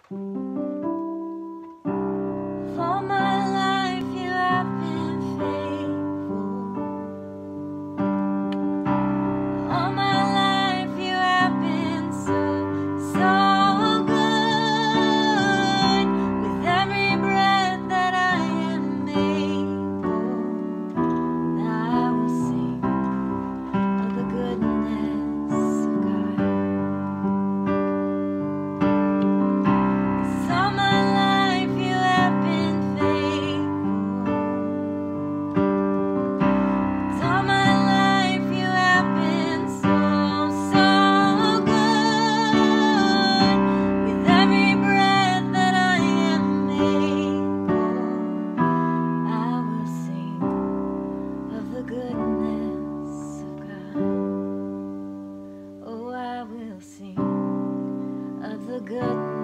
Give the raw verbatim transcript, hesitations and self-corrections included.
For my life you have been faithful. All my life you have been so, so good. With every breath that I am able, I will sing of the goodness of God. 'Cause all my life you have been faithful. All my life you have been so, so good. With every breath that I am able, I will sing of the goodness of God. Oh, I will sing of the goodness